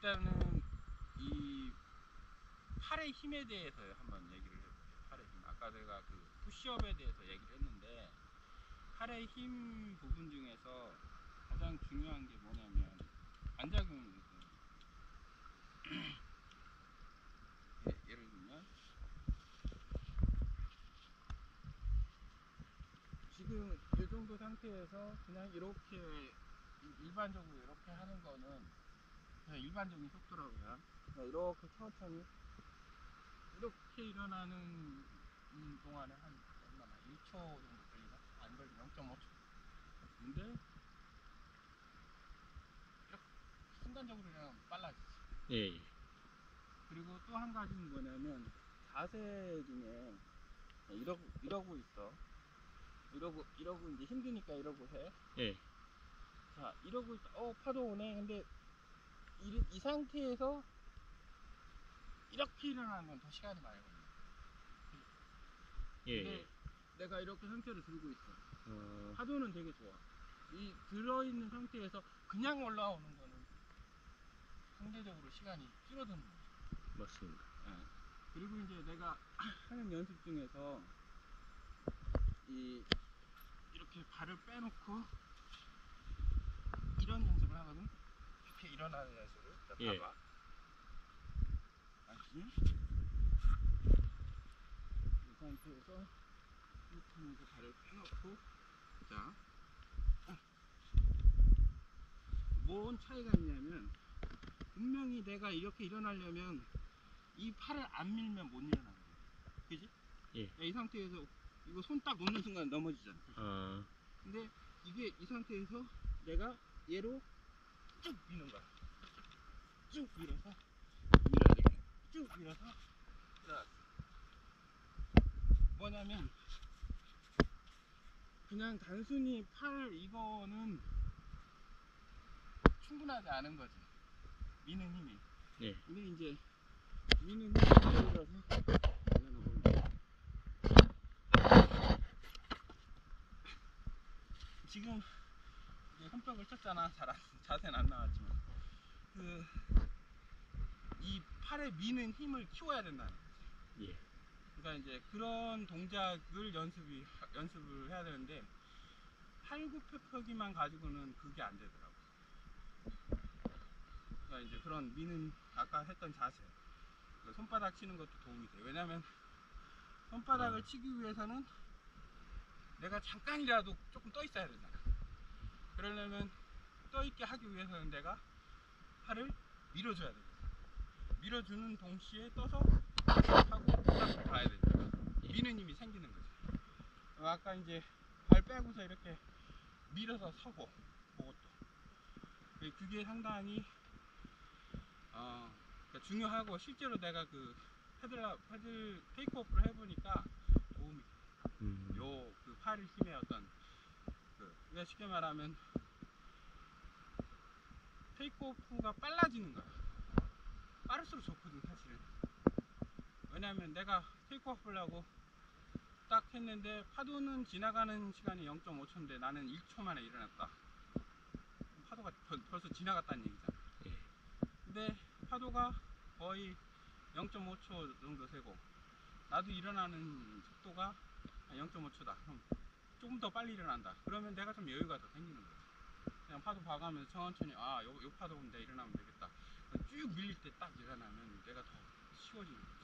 일단은 이 팔의 힘에 대해서 한번 얘기를 해볼게요. 팔의 힘. 아까 내가 그 푸시업에 대해서 얘기를 했는데, 팔의 힘 부분 중에서 가장 중요한 게 뭐냐면 반작용이거든요. 예를 들면 지금 이 정도 상태에서 그냥 이렇게 일반적으로 이렇게 하는 거는 그냥 일반적인 속도라고 해요. 그냥 이렇게 천천히 이렇게 일어나는 동안에 한 얼마나 1초 정도 걸리나? 안 걸리나? 0.5초. 근데 이렇게 순간적으로 그냥 빨라지지. 예. 그리고 또 한 가지는 뭐냐면 자세 중에 이러고 있어. 이러고 이제 힘드니까 이러고 해. 예. 자, 이러고 있어. 파도 오네. 근데 이 상태에서 이렇게 일어나는 건 더 시간이 많이 걸려. 예. 근데 내가 이렇게 상태를 들고 있어. 파도는 되게 좋아. 이 들어있는 상태에서 그냥 올라오는 거는 상대적으로 시간이 줄어드는 거죠. 맞습니다. 예. 그리고 이제 내가 하는 연습 중에서 이렇게 발을 빼놓고 이런 연습을 하거든. 이렇게 일어나는 연습을. 자, 예. 봐봐. 다시 이 상태에서 이렇게 하면서 발을 빼놓고, 자, 뭔 차이가 있냐면 분명히 내가 이렇게 일어나려면 이 팔을 안 밀면 못 일어나거든. 그지? 예. 이 상태에서 이거 손 딱 놓는 순간 넘어지잖아. 아. 근데 이게 이 상태에서 내가 얘로 쭉 미는 거야. 쭉 밀어서 밀어야 돼. 쭉 밀어서. 자, 뭐냐면 그냥 단순히 팔 이거는 충분하지 않은 거지. 미는 힘이. 예. 근데 이제 미는 힘이 예를 들어서 지금 이제 손뼉을 쳤잖아. 자세는 안 나왔지만 이 팔에 미는 힘을 키워야 된다는 거지. 예. 그러니까 이제 그런 동작을 연습을 해야 되는데 팔굽혀펴기만 가지고는 그게 안 되더라고. 그러니까 이제 그런 미는 아까 했던 자세, 손바닥 치는 것도 도움이 돼. 왜냐면 손바닥을 치기 위해서는 내가 잠깐이라도 조금 떠 있어야 되잖아. 그러려면 떠 있게 하기 위해서는 내가 팔을 밀어줘야 돼. 밀어주는 동시에 떠서 하고 딱 가야 되잖아. 미는 힘이 생기는 거지. 아까 이제 발 빼고서 이렇게 밀어서 서고, 그것도 그게 상당히 그러니까 중요하고, 실제로 내가 그 패들 테이크오프를 해보니까 도움이 돼. 그 팔의 힘의 어떤 그러니까 쉽게 말하면 테이크오프가 빨라지는 거야. 빠를수록 좋거든 사실은. 왜냐면 내가 테이크오프를 하고 딱 했는데 파도는 지나가는 시간이 0.5초인데 나는 1초 만에 일어났다. 파도가 벌써 지나갔다는 얘기잖아. 근데 파도가 거의 0.5초 정도 세고 나도 일어나는 속도가 0.5초다. 그럼 조금 더 빨리 일어난다. 그러면 내가 좀 여유가 더 생기는 거지. 그냥 파도 봐가면서 천천히 요 파도 보면 내가 일어나면 되겠다. 쭉 밀릴 때 딱 일어나면 내가 더 쉬워지는 거지.